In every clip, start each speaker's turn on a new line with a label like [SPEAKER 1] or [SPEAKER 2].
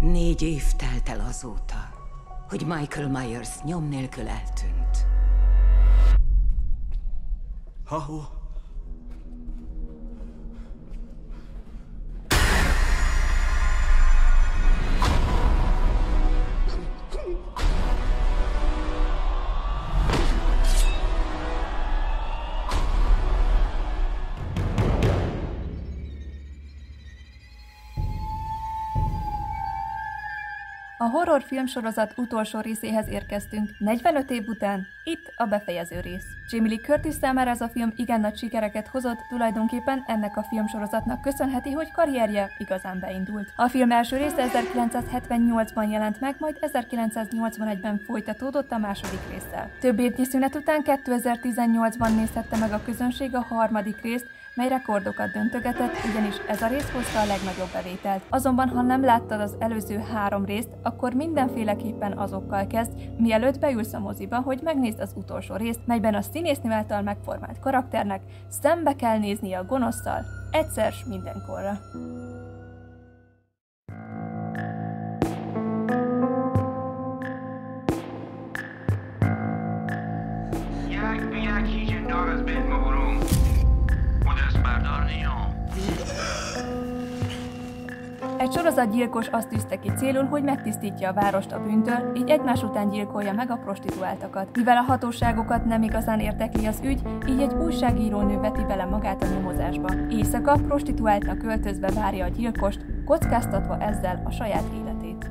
[SPEAKER 1] 4 év telt el azóta, hogy Michael Myers nyom nélkül eltűnt.
[SPEAKER 2] Ha-ho.
[SPEAKER 3] A horror filmsorozat utolsó részéhez érkeztünk. 45 év után itt a befejező rész. Jamie Lee Curtis számára ez a film igen nagy sikereket hozott, tulajdonképpen ennek a filmsorozatnak köszönheti, hogy karrierje igazán beindult. A film első része 1978-ban jelent meg, majd 1981-ben folytatódott a második résszel. Több évnyi szünet után 2018-ban nézhette meg a közönség a harmadik részt, mely rekordokat döntögetett, ugyanis ez a rész hozta a legnagyobb bevételt. Azonban, ha nem láttad az előző 3 részt, akkor mindenféleképpen azokkal kezd, mielőtt beülsz a moziba, hogy megnézd az utolsó részt, melyben a színésznő által megformált karakternek szembe kell néznie a gonoszszal, egyszer s mindenkorra. Egy sorozatgyilkos azt tűzte ki célul, hogy megtisztítja a várost a bűntől, így egymás után gyilkolja meg a prostituáltakat. Mivel a hatóságokat nem igazán érdekli az ügy, így egy újságírónő veti bele magát a nyomozásba. Éjszaka prostituáltnak öltözve várja a gyilkost, kockáztatva ezzel a saját életét.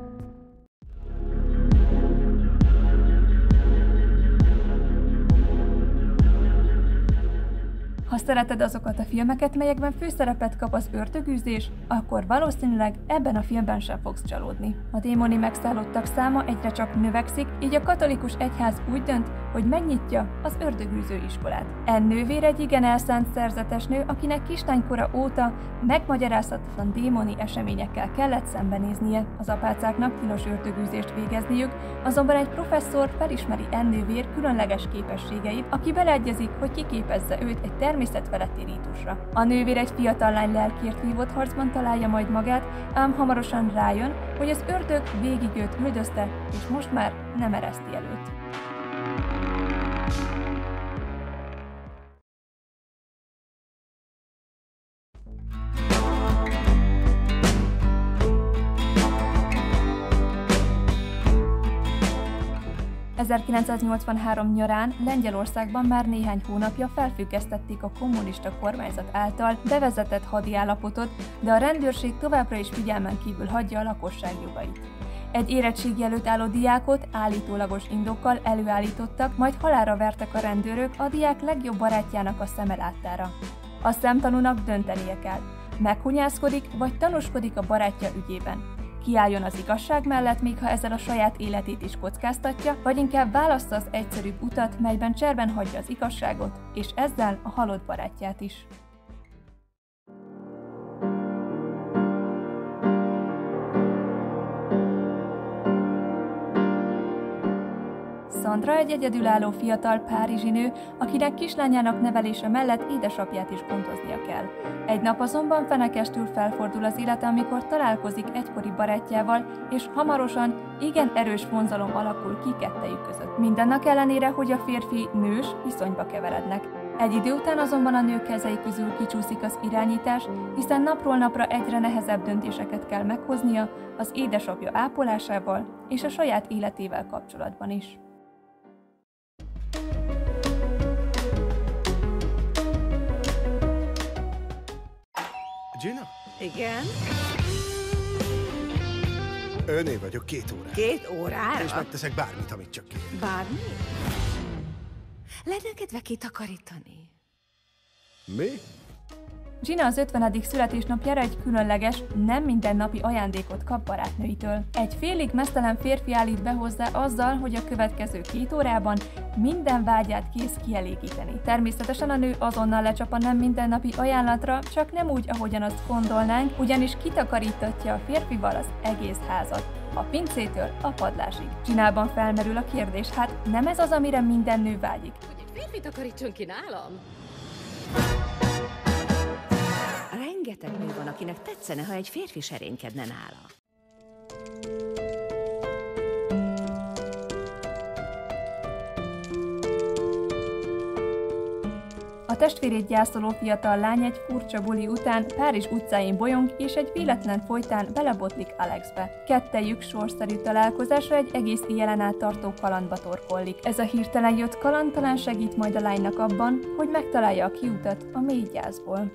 [SPEAKER 3] Ha szereted azokat a filmeket, melyekben főszerepet kap az ördögűzés, akkor valószínűleg ebben a filmben sem fogsz csalódni. A démoni megszállottak száma egyre csak növekszik, így a katolikus egyház úgy dönt, hogy megnyitja az ördögűző iskolát. Nővér egy igen elszánt szerzetes nő, akinek kislánykora óta megmagyarázhatatlan démoni eseményekkel kellett szembenéznie. Az apácáknak tilos ördögűzést végezniük, azonban egy professzor felismeri nővér különleges képességeit, aki beleegyezik, hogy kiképezze őt egy természetfeletti rítusra. A nővér egy fiatal lány lelkiért vívott harcban találja majd magát, ám hamarosan rájön, hogy az ördög végig őt üldözte, és most már nem ereszti el őt. ...1983 nyarán Lengyelországban már néhány hónapja felfüggesztették a kommunista kormányzat által bevezetett hadi állapotot, de a rendőrség továbbra is figyelmen kívül hagyja a lakosság jogait. Egy érettségi előtt álló diákot állítólagos indokkal előállítottak, majd halálra vertek a rendőrök a diák legjobb barátjának a szeme láttára. A szemtanúnak döntenie kell, meghunyászkodik vagy tanúskodik a barátja ügyében. Kiálljon az igazság mellett, még ha ezzel a saját életét is kockáztatja, vagy inkább válassza az egyszerűbb utat, melyben cserben hagyja az igazságot, és ezzel a halott barátját is. Sandra egy egyedülálló fiatal párizsi nő, akinek kislányának nevelése mellett édesapját is gondoznia kell. Egy nap azonban fenekestül felfordul az élete, amikor találkozik egykori barátjával, és hamarosan igen erős vonzalom alakul ki kettejük között. Mindennek ellenére, hogy a férfi nős viszonyba keverednek. Egy idő után azonban a nő kezei közül kicsúszik az irányítás, hiszen napról napra egyre nehezebb döntéseket kell meghoznia az édesapja ápolásával és a saját életével kapcsolatban is.
[SPEAKER 2] Gina?
[SPEAKER 4] Igen?
[SPEAKER 2] Öné vagyok 2 órára.
[SPEAKER 4] 2 órára?
[SPEAKER 2] És megteszek bármit, amit csak kér.
[SPEAKER 4] Bármi? Lenne kedve kitakarítani?
[SPEAKER 2] Mi?
[SPEAKER 3] Gina az 50. születésnapjára egy különleges, nem mindennapi ajándékot kap barátnőitől. Egy félig meztelen férfi állít be hozzá azzal, hogy a következő 2 órában minden vágyát kész kielégíteni. Természetesen a nő azonnal lecsap a nem mindennapi ajánlatra, csak nem úgy, ahogyan azt gondolnánk, ugyanis kitakarítatja a férfival az egész házat. A pincétől a padlásig. Ginában felmerül a kérdés, hát nem ez az, amire minden nő vágyik?
[SPEAKER 4] Hogy egy férfi takarítson ki nálam? Rengeteg nő van, akinek tetszene, ha egy férfi serénykedne nála.
[SPEAKER 3] A testvérét gyászoló fiatal lány egy furcsa buli után Párizs utcáin bolyong, és egy véletlen folytán belebotlik Alexbe. Kettejük sorszerű találkozásra egy egész éjjelen át tartó kalandba torkollik. Ez a hirtelen jött kaland talán segít majd a lánynak abban, hogy megtalálja a kiutat a mély gyászból.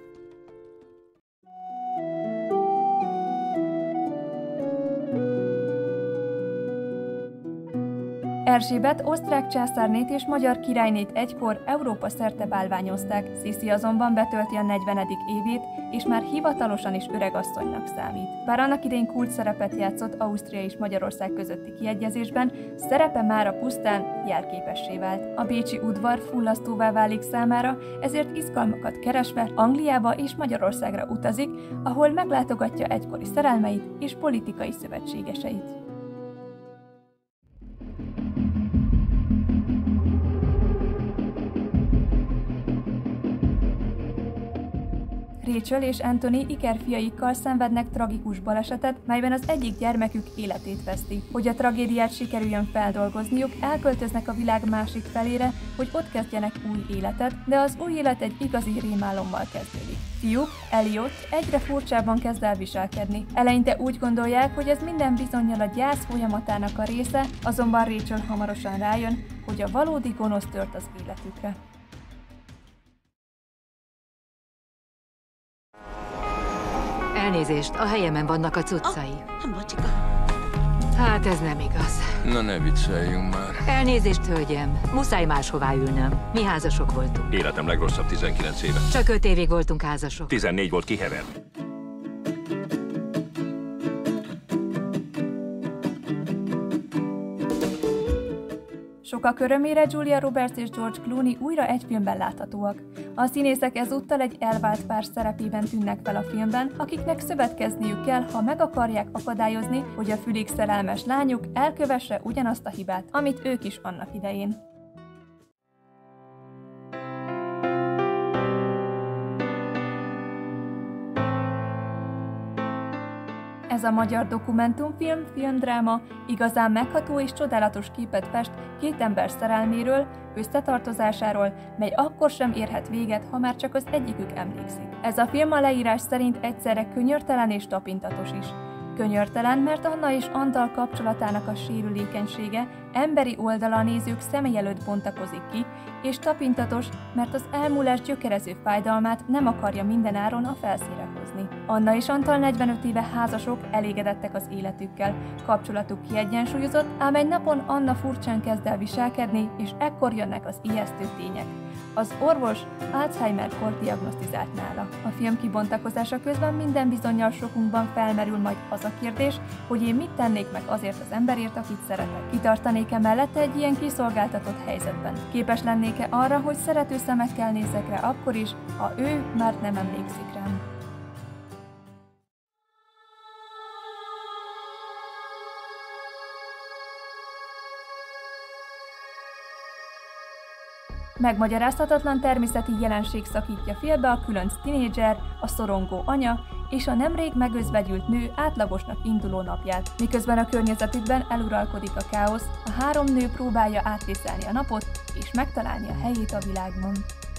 [SPEAKER 3] Erzsébet osztrák császárnét és magyar királynét egykor Európa szerte bálványozták, Sissi azonban betölti a 40. évét, és már hivatalosan is öregasszonynak számít. Bár annak idején kult szerepet játszott Ausztria és Magyarország közötti kiegyezésben, szerepe mára pusztán jelképessé vált. A bécsi udvar fullasztóvá válik számára, ezért izgalmakat keresve Angliába és Magyarországra utazik, ahol meglátogatja egykori szerelmeit és politikai szövetségeseit. Rachel és Anthony ikerfiaikkal szenvednek tragikus balesetet, melyben az egyik gyermekük életét veszti. Hogy a tragédiát sikerüljön feldolgozniuk, elköltöznek a világ másik felére, hogy ott kezdjenek új életet, de az új élet egy igazi rémálommal kezdődik. Fiúk, Elliot egyre furcsában kezd el viselkedni. Eleinte úgy gondolják, hogy ez minden bizonnyal a gyász folyamatának a része, azonban Rachel hamarosan rájön, hogy a valódi gonosz tört az életükre.
[SPEAKER 1] Elnézést, a helyemen vannak a cuccai.
[SPEAKER 4] Bocsika.
[SPEAKER 1] Hát ez nem igaz.
[SPEAKER 5] Na ne vicceljünk már.
[SPEAKER 1] Elnézést, hölgyem. Muszáj máshová ülnöm. Mi házasok voltunk.
[SPEAKER 6] Életem legrosszabb 19 éve.
[SPEAKER 1] Csak 5 évig voltunk házasok.
[SPEAKER 6] 14 volt kihevert.
[SPEAKER 3] Sokak örömére Julia Roberts és George Clooney újra egy filmben láthatóak. A színészek ezúttal egy elvált pár szerepében tűnnek fel a filmben, akiknek szövetkezniük kell, ha meg akarják akadályozni, hogy a fülig szerelmes lányuk elkövesse ugyanazt a hibát, amit ők is annak idején. Ez a magyar dokumentumfilm, filmdráma igazán megható és csodálatos képet fest két ember szerelméről, összetartozásáról, mely akkor sem érhet véget, ha már csak az egyikük emlékszik. Ez a film a leírás szerint egyszerre könyörtelen és tapintatos is. Könyörtelen, mert Anna és Antal kapcsolatának a sérülékenysége emberi oldala a nézők szemei előtt bontakozik ki, és tapintatos, mert az elmúlás gyökerező fájdalmát nem akarja mindenáron a felszínre hozni. Anna és Antal 45 éve házasok, elégedettek az életükkel, kapcsolatuk kiegyensúlyozott, ám egy napon Anna furcsán kezd el viselkedni, és ekkor jönnek az ijesztő tények. Az orvos Alzheimer-kort diagnosztizált nála. A film kibontakozása közben minden bizonnyal sokunkban felmerül majd az a kérdés, hogy én mit tennék meg azért az emberért, akit szeretek. Kitartanék-e mellette egy ilyen kiszolgáltatott helyzetben? Képes lennék-e arra, hogy szerető szemekkel nézzek rá akkor is, ha ő már nem emlékszik rám? Megmagyarázhatatlan természeti jelenség szakítja félbe a különc tinédzser, a szorongó anya és a nemrég megözvegyült nő átlagosnak induló napját. Miközben a környezetükben eluralkodik a káosz, a három nő próbálja átvészelni a napot és megtalálni a helyét a világban.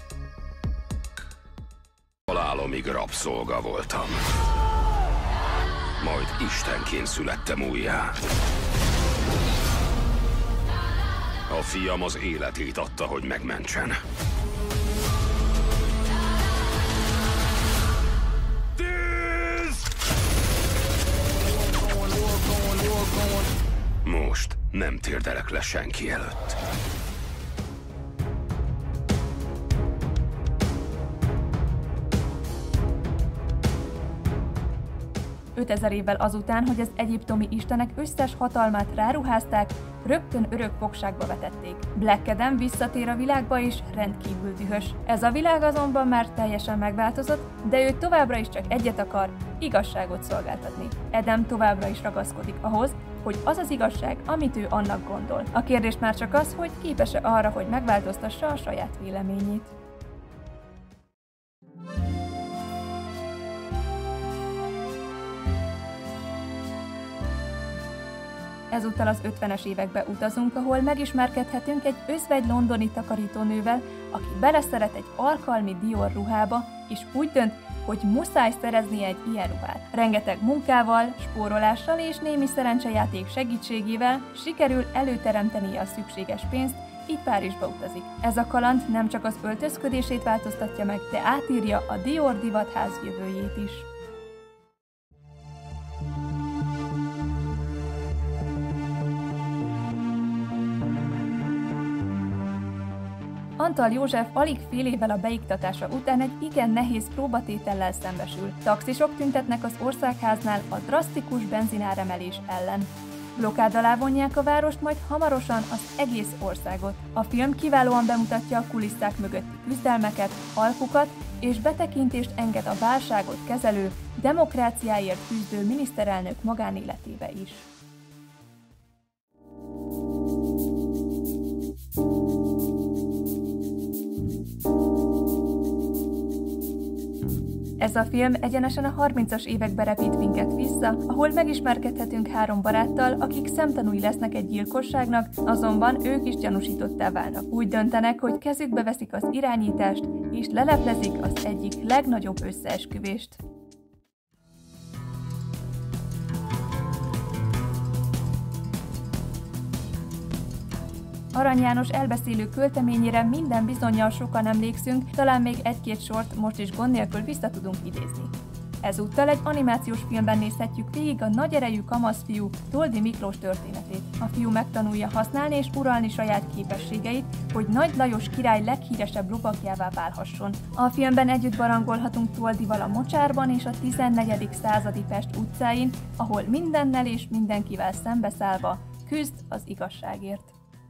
[SPEAKER 7] Halálomig rabszolga voltam. Majd istenként születtem újjá. A fiam az életét adta, hogy megmentsen. Most nem térdelek le senki előtt.
[SPEAKER 3] 5000 évvel azután, hogy az egyiptomi istenek összes hatalmát ráruházták, rögtön örök fogságba vetették. Black Adam visszatér a világba és rendkívül dühös. Ez a világ azonban már teljesen megváltozott, de ő továbbra is csak egyet akar, igazságot szolgáltatni. Adam továbbra is ragaszkodik ahhoz, hogy az az igazság, amit ő annak gondol. A kérdés már csak az, hogy képes-e arra, hogy megváltoztassa a saját véleményét. Ezúttal az 50-es évekbe utazunk, ahol megismerkedhetünk egy özvegy londoni takarítónővel, aki beleszeret egy alkalmi Dior ruhába, és úgy dönt, hogy muszáj szereznie egy ilyen ruhát. Rengeteg munkával, spórolással és némi szerencsejáték segítségével sikerül előteremtenie a szükséges pénzt, így Párizsba utazik. Ez a kaland nem csak az öltözködését változtatja meg, de átírja a Dior divatház jövőjét is. Antal József alig fél évvel a beiktatása után egy igen nehéz próbatétellel szembesül. Taxisok tüntetnek az országháznál a drasztikus benzináremelés ellen. Blokkád alá vonják a várost, majd hamarosan az egész országot. A film kiválóan bemutatja a kulisszák mögötti küzdelmeket, alkukat, és betekintést enged a válságot kezelő, demokráciáért küzdő miniszterelnök magánéletébe is. Ez a film egyenesen a 30-as évekbe repít minket vissza, ahol megismerkedhetünk 3 baráttal, akik szemtanúi lesznek egy gyilkosságnak, azonban ők is gyanúsítottá válnak. Úgy döntenek, hogy kezükbe veszik az irányítást, és leleplezik az egyik legnagyobb összeesküvést. Arany János elbeszélő költeményére minden bizonnyal sokan emlékszünk, talán még egy-két sort most is gond nélkül vissza tudunk idézni. Ezúttal egy animációs filmben nézhetjük végig a nagy erejű kamaszfiú Toldy Miklós történetét. A fiú megtanulja használni és uralni saját képességeit, hogy Nagy Lajos király leghíresebb lovagjává válhasson. A filmben együtt barangolhatunk Toldyval a mocsárban és a 14. századi Pest utcáin, ahol mindennel és mindenkivel szembeszállva küzd az igazságért.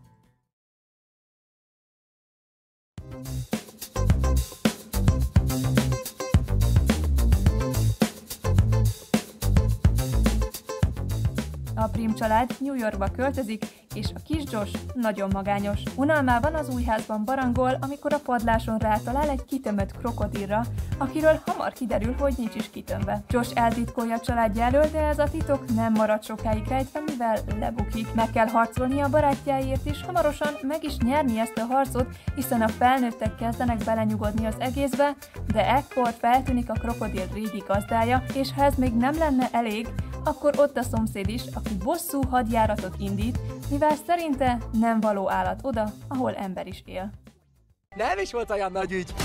[SPEAKER 3] A Prim család New Yorkba költözik, és a kis Josh nagyon magányos. Unalmában az új házban barangol, amikor a padláson rátalál egy kitömött krokodilra, akiről hamar kiderül, hogy nincs is kitömve. Josh eltitkolja a családja elől, de ez a titok nem marad sokáig rejtve, mivel lebukik. Meg kell harcolnia a barátjáért is, hamarosan meg is nyerni ezt a harcot, hiszen a felnőttek kezdenek belenyugodni az egészbe, de ekkor feltűnik a krokodil régi gazdája, és ha ez még nem lenne elég, akkor ott a szomszéd is, aki bosszú hadjáratot indít, mivel szerinte nem való állat oda, ahol ember is él.
[SPEAKER 8] Nem is volt olyan nagy ügy!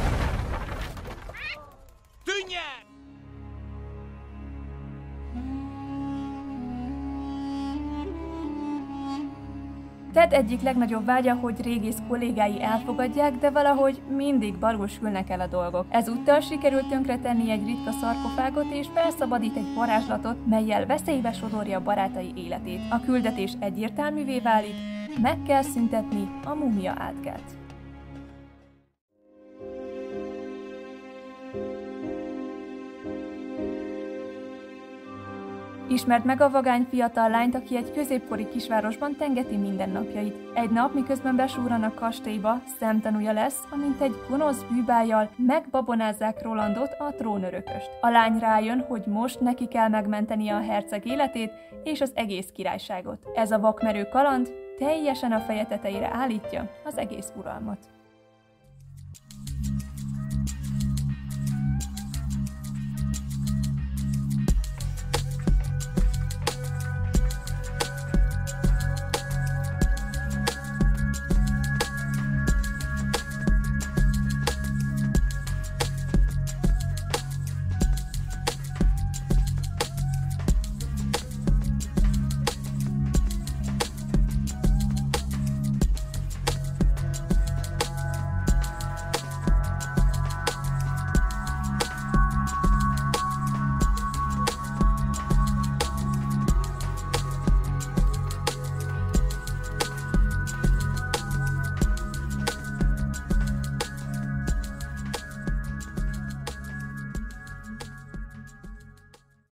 [SPEAKER 8] Tűnjen!
[SPEAKER 3] Ted egyik legnagyobb vágya, hogy régész kollégái elfogadják, de valahogy mindig balul sülnek el a dolgok. Ezúttal sikerült tönkretenni egy ritka szarkofágot és felszabadít egy varázslatot, mellyel veszélybe sodorja barátai életét. A küldetés egyértelművé válik, meg kell szüntetni a múmia átkelt. Ismert meg a vagány fiatal lányt, aki egy középkori kisvárosban tengeti mindennapjait. Egy nap, miközben besúran a kastélyba, szemtanúja lesz, amint egy gonosz bűbájjal megbabonázzák Rolandot, a trónörököst. A lány rájön, hogy most neki kell megmentenie a herceg életét és az egész királyságot. Ez a vakmerő kaland teljesen a feje tetejére állítja az egész uralmat.